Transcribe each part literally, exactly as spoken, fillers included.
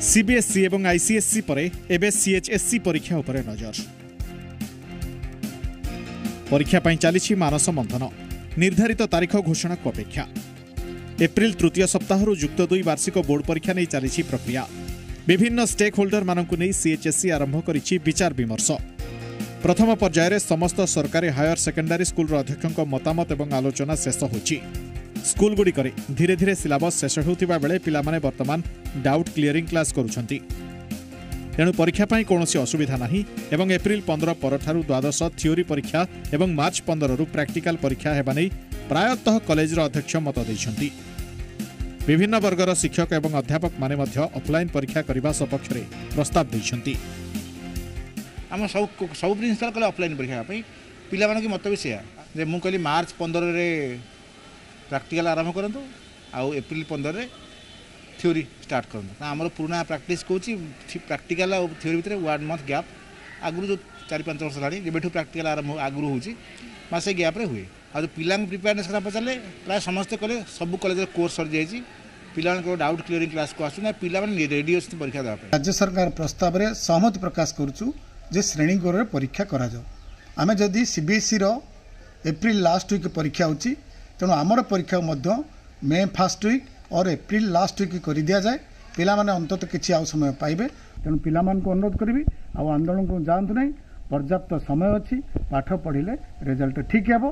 CBSE और ICSE परे एबे सीएचएसई परीक्षा उपरे नजर। परीक्षा पई चली मानस मंथन। निर्धारित तारीख घोषणा को अपेक्षा। एप्रिल तृतीय सप्ताह युक्त दुई वार्षिक बोर्ड परीक्षा नहीं चली प्रक्रिया। विभिन्न स्टेक होल्डर मानकु नहीं सीएचएसई आरंभ करिछि विचार विमर्श। प्रथम पर्यायर समस्त सरकारी हायर सेकेंडरी स्कूल अध्यक्षों मतामत और आलोचना शेष होछि। स्कूल गुड़ी धीरे धीरे सिलेबस शेष होता बेले पिलामाने वर्तमान डाउट क्लियरिंग क्लास करुछंती। तेणु परीक्षा पाई कौनसी असुविधा नहीं एवं एप्रिल पंद्रह परठारु द्वादश थियोरी परीक्षा एवं मार्च पंद्रह रु प्रैक्टिकल परीक्षा हेबा नै प्रायतः कॉलेज अध्यक्ष मत देइछंती। विभिन्न वर्गर शिक्षक एवं अध्यापक माने मध्य ऑफलाइन परीक्षा करबा सपक्ष रे प्रस्ताव देइछंती। आम सब सब प्रिंसिपल कले ऑफलाइन परीक्षा पाई पिला माने की मत भी सेया जे मु कहली मार्च पंद्रह रे प्रैक्टिकल आरंभ करंतु आउ एप्रिल पंद्रह रे थ्योरी स्टार्ट करंतु। आमर पुराना प्रैक्टिस कोची प्रैक्टिकल और थ्योरी भितर वन मंथ गैप आगु जो चार पांच वर्ष लाणी जेबेठु प्रैक्टिकल आरंभ आगु होची मासे गैप रे हुए। आ पिला प्रिपेयरनेस करा पचाले प्राय समस्त कले सब कॉलेज रे कोर्स सर जाईची पिला को डाउट क्लियरिंग क्लास को आसु ना पिला माने रेडी अछि परीक्षा देबा पे। राज्य सरकार प्रस्ताव रे सहमति प्रकाश करूछु जे श्रेणी गोर रे परीक्षा करा जाओ। आमे जदी सीबीएसई रो एप्रिल लास्ट वीक परीक्षा होची तेणु आमर परीक्षा मध्य मे फास्ट वीक और एप्रिल लास्ट वीक कर दिया जाए। पिला माने अंतत किछि आउ समय पाइबे। तेणु पिला मान को अनुरोध करी आउ आंदोलन को जानतु नहीं पर्याप्त समय अच्छी पाठ पढ़िले रिजल्ट ठीक हेबो।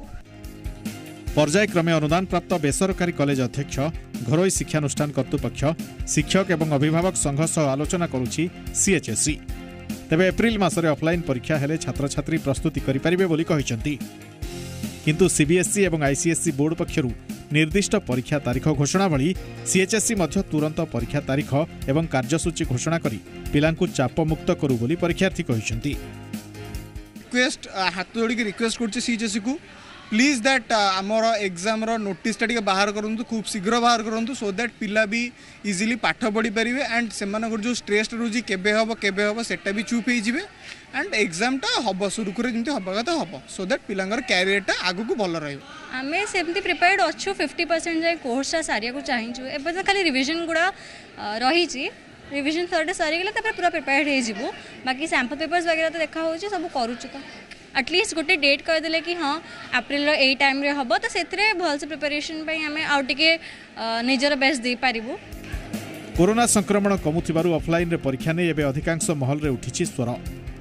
पर्यायक्रमे अनुदान प्राप्त बेसरकारी कॉलेज अध्यक्ष घरोई शिक्षानुष्ठान कर्तृपक्ष शिक्षक एवं अभिभावक संघ सह आलोचना करुछि सीएचएसई। तेबे एप्रिल मासरे ऑफलाइन परीक्षा हेले छात्र छात्री प्रस्तुति करि परिबे बोली कहिसंती। किंतु सीबीएसई और आईसीएसई बोर्ड पक्षरु निर्दिष्ट परीक्षा तारीख घोषणा भली सीएचएसई मध्य तुरंत परीक्षा तारीख एवं कार्यसूची घोषणा करी पिलांकु चाप मुक्त करू बोली परीक्षार्थी कहिसंती। रिक्वेस्ट हाथ जोड़ी रिक्वेस्ट करछि सीएचएसई को प्लीज दैट आमर एग्जाम रो नोटिस टा बाहर करंतु खूब शीघ्र बाहर करंतु सो दैट पिला भी इजिली पाठ पढ़ी पारिबे एंड सेमानकर जो स्ट्रेस रुची केबे हबो केबे हबो सेटा भी चुप होई जिवे एंड एग्जाम टा हबो सुरुकुरे जेंति हबा कथा हबो सो दैट पिलांगर कैरियर टा आगु को भल रहइबो। आमे सेमति प्रिपेयर्ड अच्छो फिफ्टी परसेंट जाय कोर्स टा सारिया को चाहिछु। एबे तो खाली रिवीजन गुडा रही छी रिवीजन थर्ड सारी गेले तपर पूरा प्रिपेयर्ड हे जिवो। बाकी सैंपल पेपर्स वगैरह तो देखा होची सब करूछु तो एटलिस्ट गोटे डेट कर देले कि हाँ अप्रैल ए टाइम रे हबो तो सेतरे भल से प्रिपरेशन पई हमें आउ टिके निजर बेस्ट दे पारिबो। कोरोना संक्रमण कमुथिबारु ऑफलाइन रे परीक्षा नै एबे अधिकांश महल रे उठिछि स्वर।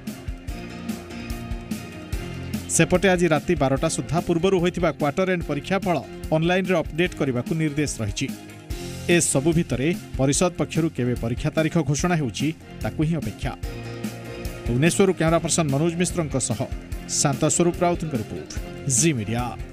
सेपटे आज राति बारटा सुधा पूर्वरु होइतिबा क्वार्टर एंड परीक्षा फल ऑनलाइन रे अपडेट करबाकू निर्देश रहिछि। ए सबु भितरे परिषद पक्षरु केबे परीक्षा तारीख घोषणा हेउछि ताकू ही अपेक्षा। Bhubaneswar camera person Manoj Mishra Shanta Swarup Raut report जी मीडिया।